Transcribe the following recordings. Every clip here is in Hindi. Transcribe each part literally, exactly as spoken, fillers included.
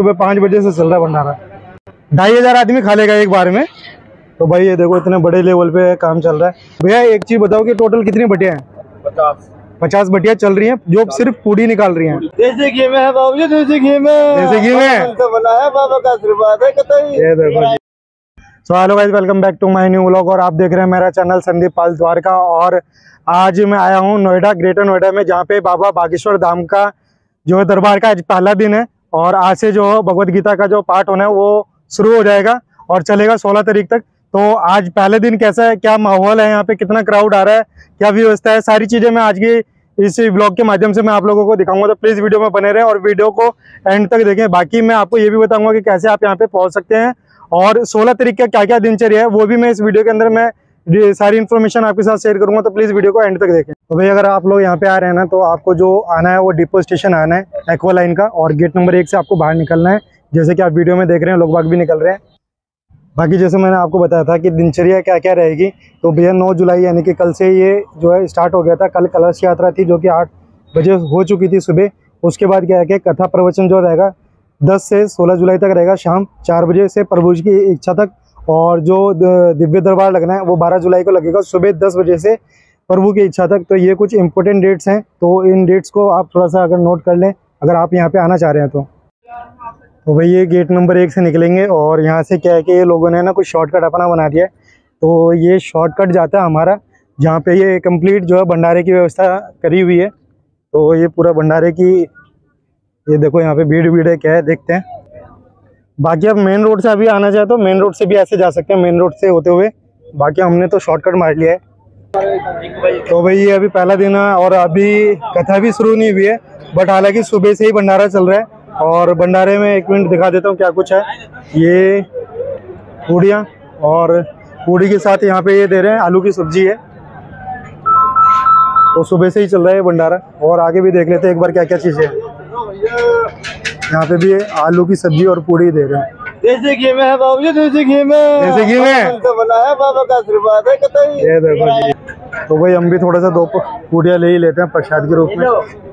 सुबह पाँच बजे से चल रहा है भंडारा। ढाई हजार आदमी खा लेगा एक बार में। तो भाई ये देखो इतने बड़े लेवल पे काम चल रहा है। भैया एक चीज बताओ कि टोटल कितनी भटिया हैं? पचास पचास भटिया चल रही हैं जो सिर्फ पूड़ी निकाल रही हैं। देसी घी में है बाबू जी, देसी घी में देसी घी में तो बना है, बाबा का आशीर्वाद है कतई। ये देखो जी। So hello guys, welcome back to my new vlog और आप देख रहे हैं मेरा चैनल संदीप पाल द्वारका। और आज मैं आया हूँ नोएडा, ग्रेटर नोएडा में, जहाँ पे बाबा बागेश्वर धाम का जो है दरबार का आज पहला दिन है। और आज से जो भगवत गीता का जो पाठ होना है वो शुरू हो जाएगा और चलेगा सोलह तारीख तक। तो आज पहले दिन कैसा है, क्या माहौल है यहाँ पे, कितना क्राउड आ रहा है, क्या व्यवस्था है, सारी चीजें मैं आज की इस ब्लॉग के माध्यम से मैं आप लोगों को दिखाऊंगा। तो प्लीज वीडियो में बने रहें और वीडियो को एंड तक देखें। बाकी मैं आपको ये भी बताऊंगा कि कैसे आप यहाँ पे पहुंच सकते हैं और सोलह तारीख का क्या क्या दिनचर्या है वो भी मैं इस वीडियो के अंदर मैं सारी इन्फॉर्मेशन आपके साथ शेयर करूंगा। तो प्लीज वीडियो को एंड तक देखें। तो भाई अगर आप लोग यहाँ पे आ रहे हैं ना, तो आपको जो आना है वो डिपो स्टेशन आना है एक्वा लाइन का, और गेट नंबर एक से आपको बाहर निकलना है। जैसे कि आप वीडियो में देख रहे हैं लोग बाग भी निकल रहे हैं। बाकी जैसे मैंने आपको बताया था कि दिनचर्या क्या क्या रहेगी, तो भैया नौ जुलाई यानी कि कल से ये जो है स्टार्ट हो गया था। कल कलश यात्रा थी जो कि आठ बजे हो चुकी थी सुबह। उसके बाद क्या है कि कथा प्रवचन जो रहेगा दस से सोलह जुलाई तक रहेगा, शाम चार बजे से प्रभु जी की इच्छा तक। और जो दिव्य दरबार लगना है वो बारह जुलाई को लगेगा, सुबह दस बजे से प्रभु की इच्छा तक। तो ये कुछ इंपॉर्टेंट डेट्स हैं, तो इन डेट्स को आप थोड़ा सा अगर नोट कर लें अगर आप यहाँ पे आना चाह रहे हैं तो। तो भाई ये गेट नंबर एक से निकलेंगे और यहाँ से क्या है कि ये लोगों ने ना कुछ शॉर्टकट अपना बना दिया है। तो ये शॉर्टकट जाता है हमारा जहाँ पे ये कंप्लीट जो है भंडारे की व्यवस्था करी हुई है। तो ये पूरा भंडारे की, ये देखो यहाँ पे भीड़ भीड़ है, क्या है देखते हैं। बाकी आप मेन रोड से अभी आना चाहे तो मेन रोड से भी ऐसे जा सकते हैं, मेन रोड से होते हुए। बाकी हमने तो शॉर्टकट मार लिया है। तो भाई ये अभी पहला दिन है और अभी कथा भी शुरू नहीं हुई है, बट हालांकि सुबह से ही भंडारा चल रहा है। और भंडारे में एक मिनट दिखा देता हूँ क्या कुछ है। ये पूड़ियाँ, और पूड़ी के साथ यहाँ पे ये दे रहे हैं आलू की सब्जी है। तो सुबह से ही चल रहा है भंडारा। और आगे भी देख लेते हैं एक बार क्या क्या चीज़ें हैं। यहाँ पे भी आलू की सब्जी और पूड़ी दे रहे हैं। देसी घी में है बाबू जी, देसी घी में देसी घी में तो बना है, बाबा का आशीर्वाद है कतई। ये देखो जी। तो भाई हम भी थोड़ा सा दो पूड़ियाँ ले ही लेते हैं प्रसाद के रूप में।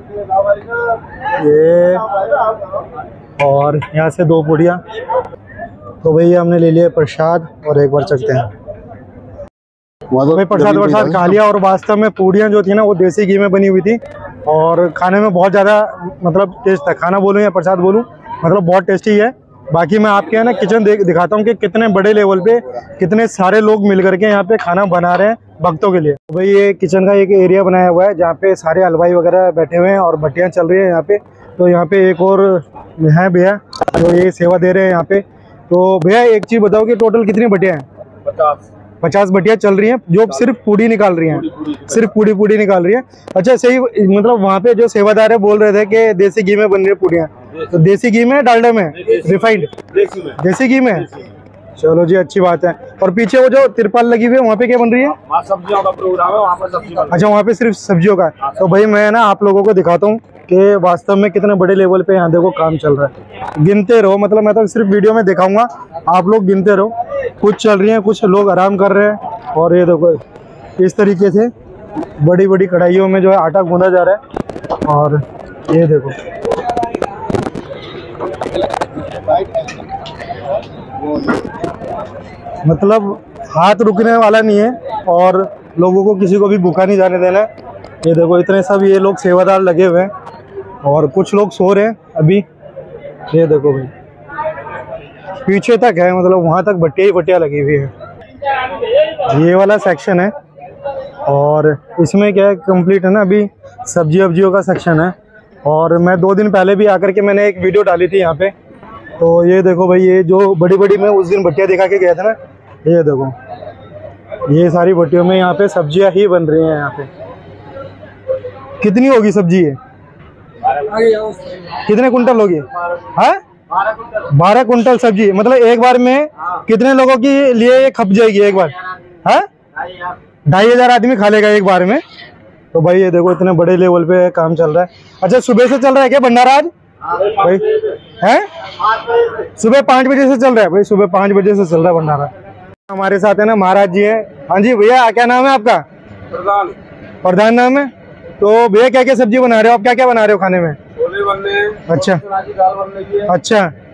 ये और यहाँ से दो पूड़ियाँ। तो भाई हमने ले लिया प्रसाद और एक बार चखते हैं। तो भाई प्रसाद प्रसाद खा लिया। और वास्तव में पूड़ियाँ जो थी ना वो देसी घी में बनी हुई थी और खाने में बहुत ज़्यादा मतलब टेस्ट था। खाना बोलूँ या प्रसाद बोलूँ, मतलब बहुत टेस्टी है। बाकी मैं आपके यहाँ ना किचन देख दिखाता हूँ कि कितने बड़े लेवल पे कितने सारे लोग मिल करके यहाँ पे खाना बना रहे हैं भक्तों के लिए। तो भाई ये किचन का एक एरिया बनाया हुआ है जहाँ पे सारे हलवाई वगैरह बैठे हुए हैं और भट्टियाँ चल रही है यहाँ पे। तो यहाँ पे एक और है भैया जो ये सेवा दे रहे हैं यहाँ पे। तो भैया एक चीज़ बताओ कि टोटल कितनी भट्टियाँ हैं? पचास पचास भट्टियाँ चल रही हैं जो सिर्फ पूड़ी निकाल रही हैं, सिर्फ पूड़ी पूड़ी निकाल रही है। अच्छा सही, मतलब वहाँ पे जो सेवादार है बोल रहे थे कि देसी घी में बन रही है पूड़ियाँ। तो देसी घी में, डालडा में, रिफाइंड? देसी घी में। चलो जी, अच्छी बात है। और पीछे वो जो तिरपाल लगी हुई है वहाँ पे क्या बन रही है? सब्जियों का प्रोग्राम है वहाँ पर, सब्जी। अच्छा, वहाँ पे सिर्फ सब्जियों का। तो भाई मैं ना आप लोगों को दिखाता हूँ कि वास्तव में कितने बड़े लेवल पे यहाँ देखो काम चल रहा है। गिनते रहो, मतलब मैं तो सिर्फ वीडियो में दिखाऊंगा, आप लोग गिनते रहो। कुछ चल रही है, कुछ लोग आराम कर रहे हैं। और ये देखो इस तरीके से बड़ी बड़ी कढ़ाइयों में जो है आटा गूंदा जा रहा है। और ये देखो मतलब हाथ रुकने वाला नहीं है और लोगों को किसी को भी भूखा नहीं जाने देना है। ये देखो इतने सब ये लोग सेवादार लगे हुए हैं और कुछ लोग सो रहे हैं अभी। ये देखो भाई पीछे तक है, मतलब वहाँ तक भट्टिया ही भट्टिया लगी हुई है। ये वाला सेक्शन है और इसमें क्या है कंप्लीट है ना, अभी सब्जी वब्जियों का सेक्शन है। और मैं दो दिन पहले भी आकर के मैंने एक वीडियो डाली थी यहाँ पे। तो ये देखो भाई ये जो बड़ी बड़ी मैं उस दिन भट्टियाँ दिखा के गया था ना, ये देखो ये सारी भट्टियों में यहाँ पे सब्जियाँ ही बन रही हैं। यहाँ पे कितनी होगी सब्जी है? कितने कुंटल होगी? हाँ, बारह कुंटल सब्जी। मतलब एक बार में कितने लोगों के लिए ये खप जाएगी एक बार? हाँ, ढाई हजार आदमी खा लेगा एक बार में। तो भाई ये देखो इतने बड़े लेवल पे काम चल रहा है। अच्छा सुबह से चल रहा है क्या भंडारा आज भाई? है सुबह पाँच बजे से चल रहा है भाई, सुबह पाँच बजे से चल रहा है भंडारा। हमारे साथ है ना महाराज जी हैं। हाँ जी भैया, क्या नाम है आपका? प्रधान। प्रधान नाम है। तो भैया क्या क्या सब्जी बना रहे हो आप? क्या क्या बना रहे हो खाने में? छोले बनने। अच्छा दाल बनने की है। अच्छा,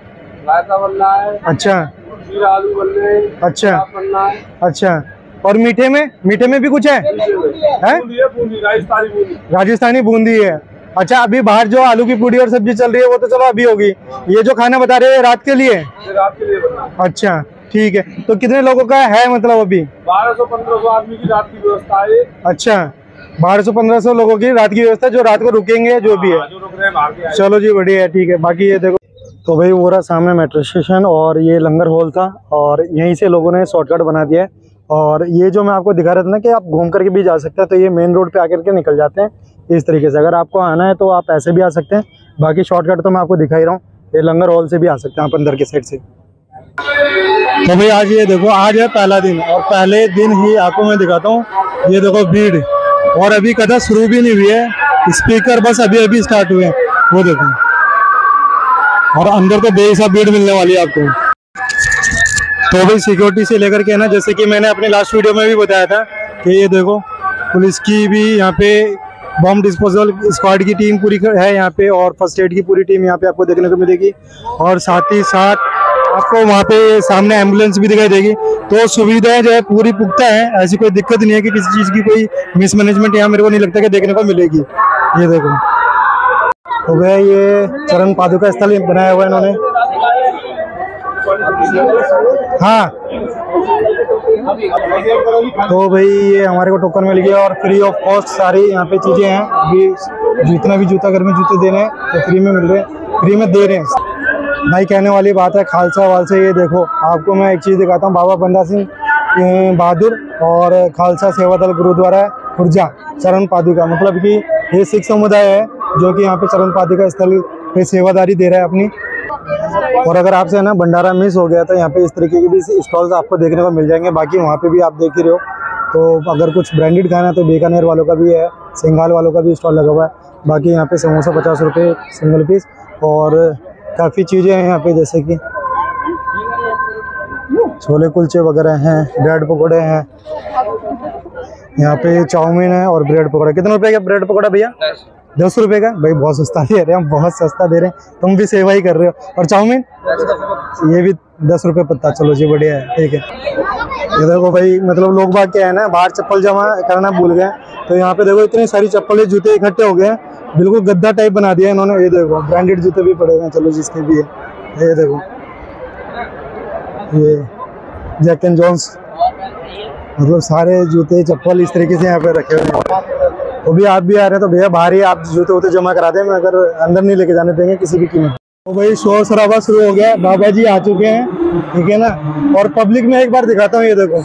रायता बनना है। अच्छा खीर आलू बनने हैं। अच्छा सलाद बनना है। अच्छा। और मीठे में मीठे में भी कुछ है, है? बूंदी है, बूंदी राजस्थानी बूंदी। राजस्थानी बूंदी है। अच्छा, अभी बाहर जो आलू की पूड़ी और सब्जी चल रही है वो तो चलो अभी होगी, ये जो खाना बता रहे हैं रात के लिए? ये रात के लिए बनना है। अच्छा ठीक है। तो कितने लोगों का है मतलब अभी? बारह सौ पंद्रह सौ आदमी की रात की व्यवस्था है। अच्छा, बारह सौ पंद्रह सौ लोगों की रात की व्यवस्था, जो रात को रुकेंगे जो भी है। हाँ, जो रुक रहे हैं बाहर के आए। चलो जी बढ़िया है, ठीक है। बाकी ये देखो, तो भाई वो रहा सामने मेट्रो स्टेशन और ये लंगर हॉल था और यहीं से लोगों ने शॉर्टकट बना दिया है। और ये जो मैं आपको दिखा रहा था ना कि आप घूम करके भी जा सकते हैं, तो ये मेन रोड पे आकर के निकल जाते हैं इस तरीके से। अगर आपको आना है तो आप ऐसे भी आ सकते हैं, बाकी शॉर्टकट तो मैं आपको दिखा ही रहा हूँ। ये लंगर हॉल से भी आ सकते हैं आप अंदर की साइड से। तो भाई आज ये देखो, आज है पहला दिन और पहले दिन ही आपको मैं दिखाता हूँ। ये देखो भीड़, और अभी कदा शुरू भी नहीं हुई है, स्पीकर बस अभी अभी स्टार्ट हुए हैं, वो देखो। और अंदर तो बेहिसाब भीड़ मिलने वाली है आपको। तो भाई सिक्योरिटी से लेकर के ना, जैसे कि मैंने अपने लास्ट वीडियो में भी बताया था कि ये देखो पुलिस की भी यहाँ पे बॉम्ब डिस्पोजल स्क्वाड की टीम पूरी है यहाँ पे, और फर्स्ट एड की पूरी टीम यहाँ पे आपको देखने को मिलेगी। और साथ ही साथ आपको वहाँ पे सामने एम्बुलेंस भी दिखाई देगी। तो सुविधाएं जो है पूरी पुख्ता है, ऐसी कोई दिक्कत नहीं है कि किसी चीज़ की कोई मिसमैनेजमेंट यहाँ मेरे को नहीं लगता कि देखने को मिलेगी। ये देखो, तो भैया ये चरण पादुका स्थल बनाया हुआ है इन्होंने। हाँ, तो भाई ये हमारे को टोकन मिल गया और फ्री ऑफ कॉस्ट सारी यहाँ पे चीज़ें हैं। अभी जितना भी जूता घर में जूते देने हैं तो फ्री में मिल रहे हैं, फ्री में दे रहे हैं भाई। कहने वाली बात है खालसा वाल से। ये देखो आपको मैं एक चीज़ दिखाता हूँ, बाबा बंदा सिंह बहादुर और खालसा सेवा दल गुरुद्वारा खुर्जा चरण पादुका, मतलब कि ये सिख समुदाय है जो कि यहाँ पे चरण पादुका स्थल पे सेवादारी दे रहा है अपनी। और अगर आपसे है ना भंडारा मिस हो गया तो यहाँ पे इस तरीके के भी स्टॉल्स आपको देखने को मिल जाएंगे। बाकी वहाँ पे भी आप देख ही रहे हो, तो अगर कुछ ब्रांडेड खाना है तो बीकानेर वालों का भी है, सिंघाल वालों का भी स्टॉल लगा हुआ है। बाकी यहाँ पे समोसा पचास रुपये सिंगल पीस, और काफ़ी चीज़ें हैं यहाँ पे, जैसे कि छोले कुलचे वगैरह हैं, ब्रेड पकौड़े हैं, यहाँ पे चाउमीन है और ब्रेड पकौड़ा। कितने रुपए का ब्रेड पकौड़ा भैया? दस रुपए का। भाई बहुत सस्ता दे रहे हैं हम, बहुत सस्ता दे रहे हैं, तुम भी सेवा ही कर रहे हो। और चाउमीन ये भी दस रुपए पत्ता। चलो जी बढ़िया है, ठीक है। ये देखो भाई, मतलब लोग बाग क्या है ना, बाहर चप्पल जमा करना भूल गए, तो यहाँ पे देखो इतनी सारी चप्पलें जूते इकट्ठे हो गए हैं, बिल्कुल गद्दा टाइप बना दिया इन्होंने। ये देखो ब्रांडेड जूते भी पड़े हुए हैं, चलो जिसके भी है। ये देखो ये जैक एंड जॉन्स, मतलब सारे जूते चप्पल इस तरीके से यहाँ पे रखे हुए हैं। तो भी आप भी आ रहे हैं तो भैया बाहर ही आप जूते वूते जमा करा दें, मगर अंदर नहीं लेके जाने देंगे किसी भी कीमत। तो भाई शोर शराबा शुरू हो गया, बाबा जी आ चुके हैं, ठीक है ना। और पब्लिक में एक बार दिखाता हूँ, ये देखो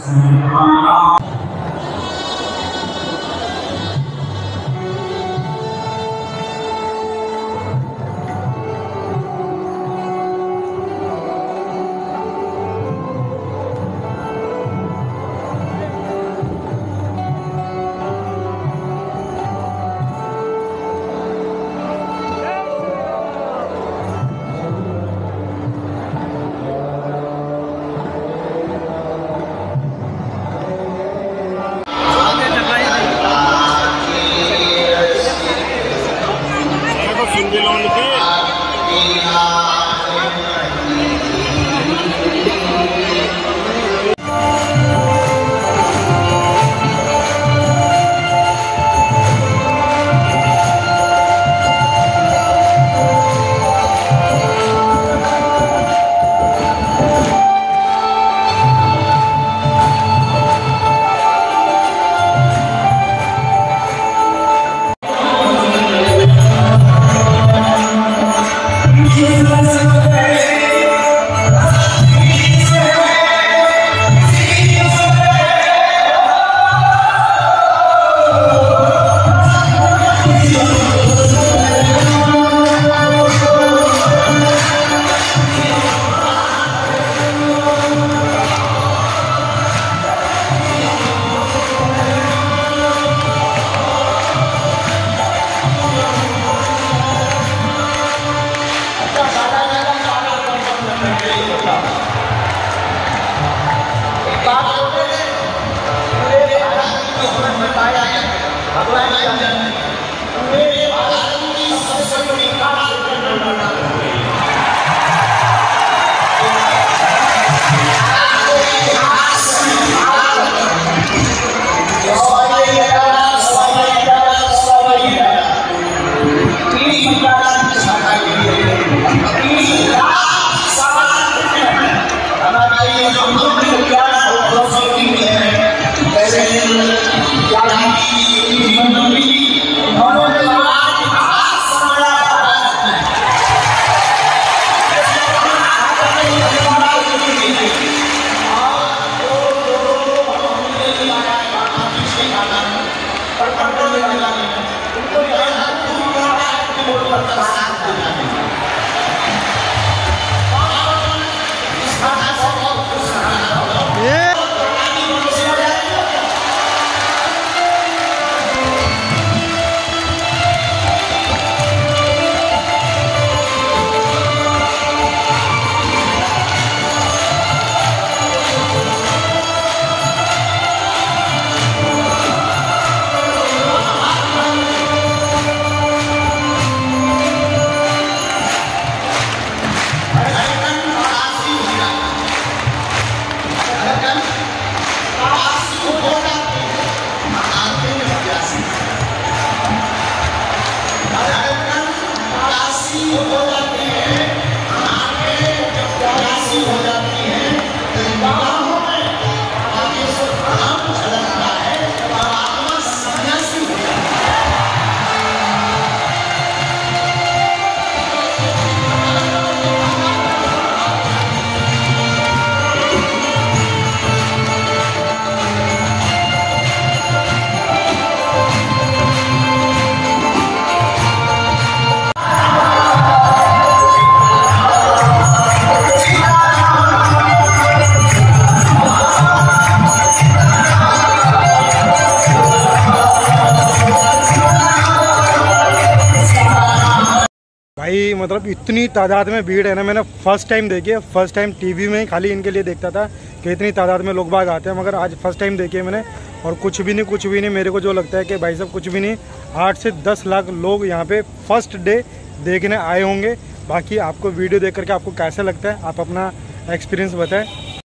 भाई मतलब इतनी तादाद में भीड़ है ना, मैंने फर्स्ट टाइम देखी है। फर्स्ट टाइम टीवी में ही खाली इनके लिए देखता था कि इतनी तादाद में लोग बाग आते हैं, मगर आज फर्स्ट टाइम देखी है मैंने। और कुछ भी नहीं कुछ भी नहीं मेरे को जो लगता है कि भाई साहब कुछ भी नहीं, आठ से दस लाख लोग यहाँ पे फर्स्ट डे देखने आए होंगे। बाकी आपको वीडियो देख करके आपको कैसा लगता है, आप अपना एक्सपीरियंस बताएं।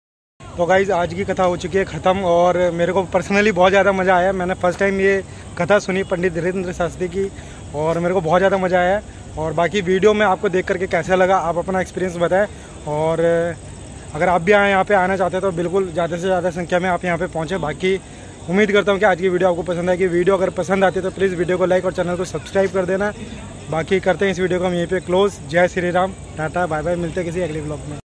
तो गाइज़ आज की कथा हो चुकी है ख़त्म, और मेरे को पर्सनली बहुत ज़्यादा मज़ा आया। मैंने फ़र्स्ट टाइम ये कथा सुनी पंडित धीरेन्द्र शास्त्री की, और मेरे को बहुत ज़्यादा मज़ा आया। और बाकी वीडियो में आपको देख करके कैसा लगा, आप अपना एक्सपीरियंस बताएं। और अगर आप भी आए यहाँ पे आना चाहते हैं तो बिल्कुल ज़्यादा से ज़्यादा संख्या में आप यहाँ पे पहुँचें। बाकी उम्मीद करता हूँ कि आज की वीडियो आपको पसंद आएगी। वीडियो अगर पसंद आती है तो प्लीज़ वीडियो को लाइक और चैनल को सब्सक्राइब कर देना। बाकी करते हैं इस वीडियो को हम यहीं पे क्लोज। जय Shri Ram, tata bye bye, मिलते हैं किसी अगले ब्लॉग में।